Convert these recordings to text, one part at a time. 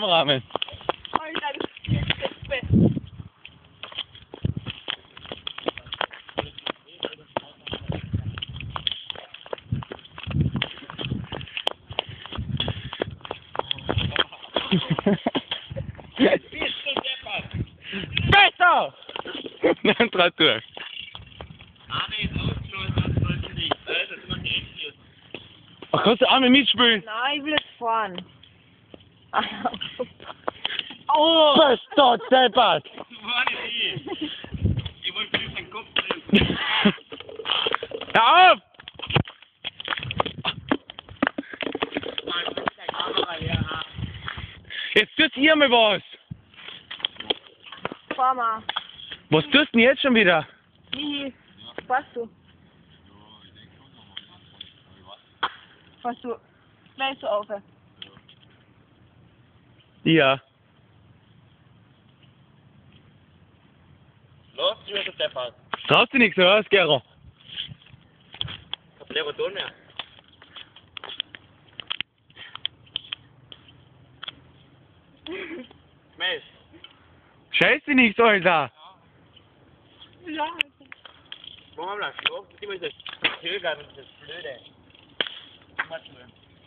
Kameramann. Alter, das ist das Beste. Besser! Nein, trat durch. Arne ist ausgeschlossen, das sollte nicht. Das ist noch nicht richtig. Ach, kannst du auch mit mitspielen? Nein, ich will jetzt fahren. Oh! Bester Deppert! Das war nicht ich. Ich wollte nicht den Kopf treffen. Hör auf! Jetzt tut ihr mir was! Fahr mal. Was tust du denn jetzt schon wieder? Wie? Fährst du? Fährst du? Gleich so auf. Ja. Los, du bist der Fall. Traust du nichts aus, Gero? Ich hab Leroton mehr. Smash. Scheiße nichts, Alter! Ja. Warum haben wir das schon? Die müssen das Zögern und das Blöde. Was nur?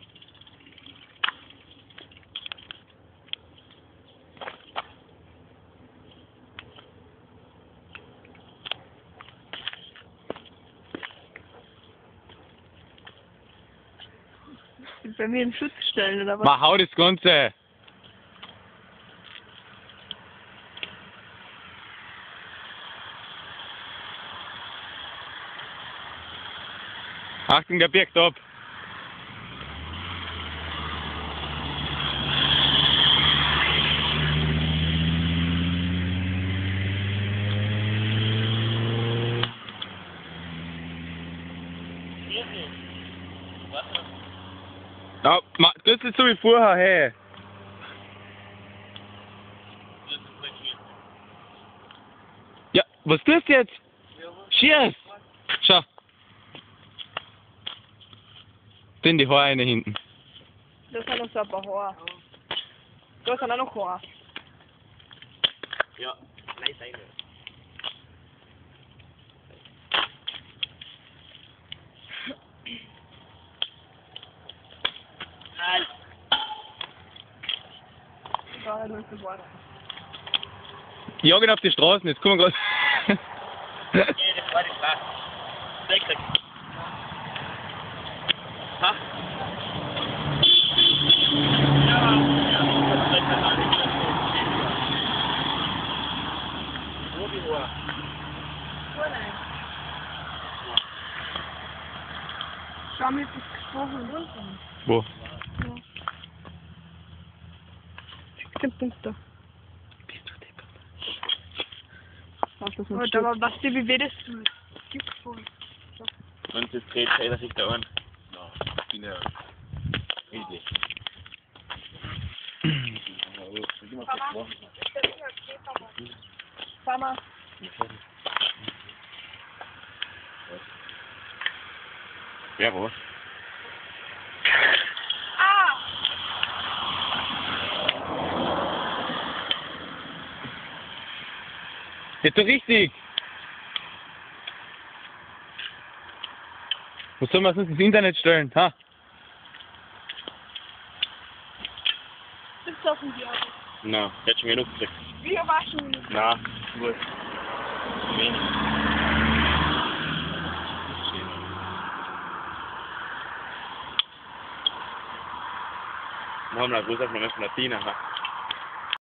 Bei mir im Schutz stellen, oder was? Mach hau das Ganze! Achtung, der birgt ab! Ja, das ist so wie vorher, hey! Ja, was tust du jetzt? Schieß! Schau! Sind die Haare hinten. Da sind noch so ein paar Haare. Da sind auch noch Haare. Ja, nein, sein. Nein. Da ist das Wasser. Jagen auf die Straßen, jetzt kommen wir gerade. Ja, das war die Straße. Weg. Ha? Wo die Uhr? Schau mir das gesprochen runter. Wo? Den Punkt da. Aber was dir wie das gibt voll. Und das dreht jeder sich da an. Ja, ich bin ja riesig. Fahr mal. Ja, wo? Jetzt so richtig! Was soll man sonst ins Internet stellen, ha? Das dürfen die auch. Na, jetzt schon genug gekriegt. Wir waschen. Na, gut. Wenig. Wir haben eine große Tina, ha?